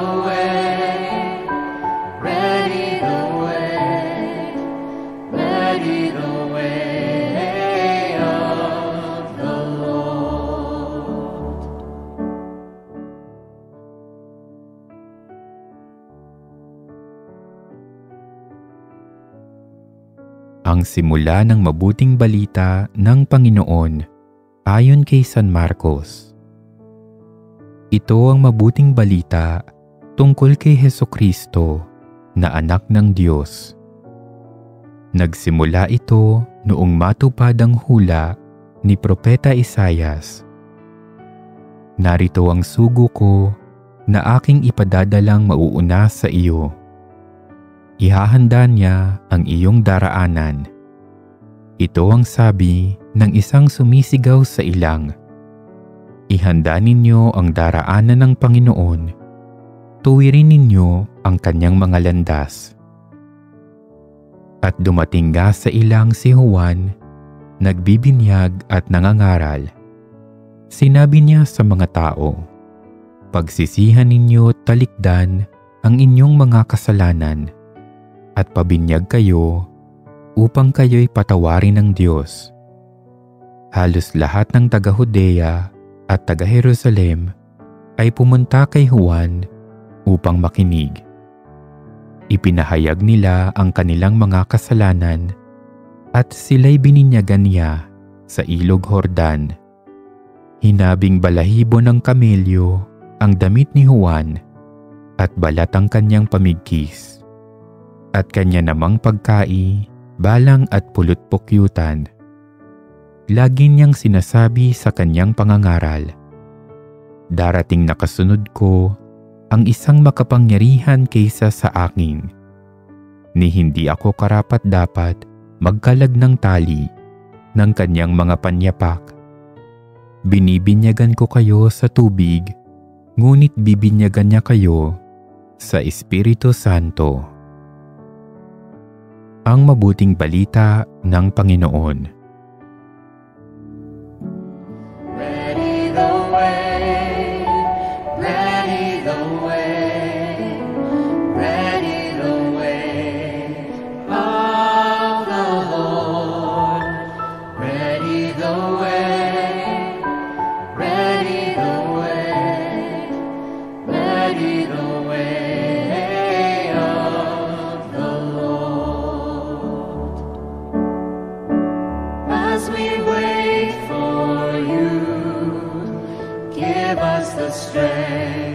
the way, ready the way, ready the way of the Lord. Ang simula ng mabuting balita ng Panginoon ayon kay San Marcos. Ito ang mabuting balita tungkol kay Hesukristo na anak ng Diyos. Nagsimula ito noong matupad ang hula ni Propeta Isaias. Narito ang sugo ko na aking ipadadalang mauuna sa iyo. Ihahanda niya ang iyong daraanan. Ito ang sabi ng isang sumisigaw sa ilang. Ihanda ninyo ang daraanan ng Panginoon. Tuwirin ninyo ang kanyang mga landas. At dumating nga sa ilang si Juan, nagbibinyag at nangangaral. Sinabi niya sa mga tao, pagsisihan ninyo talikdan ang inyong mga kasalanan at pabinyag kayo upang kayo'y patawarin ng Diyos. Halos lahat ng taga-Judea at taga-Jerusalem ay pumunta kay Juan upang makinig. Ipinahayag nila ang kanilang mga kasalanan at sila'y bininyagan niya sa ilog Jordan. Hinabing balahibo ng kamelyo ang damit ni Juan at balat ang kanyang pamigkis. At kanya namang pagkai, balang at pulot-pukyutan. Lagi niyang sinasabi sa kanyang pangangaral, darating na kasunod ko ang isang makapangyarihan kaysa sa akin, ni hindi ako karapat-dapat magkalag ng tali ng kanyang mga panyapak. Binibinyagan ko kayo sa tubig, ngunit bibinyagan niya kayo sa Espiritu Santo. Ang mabuting balita ng Panginoon. Ready the way, ready the way, ready the way of the Lord. Ready the way, ready the way, ready the way of the Lord. As we wait for you, give us the strength.